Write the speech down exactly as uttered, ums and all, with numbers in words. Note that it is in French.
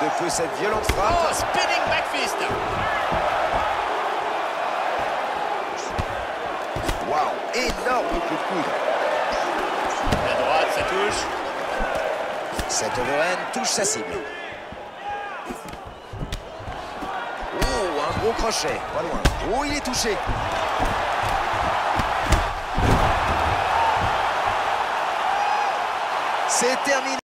de peu cette violente frappe. Oh, spinning back fist. Waouh, énorme coup de coude. La droite, ça touche. Cet overhand touche sa cible. Oh, un gros crochet, pas loin. Oh, il est touché. C'est terminé.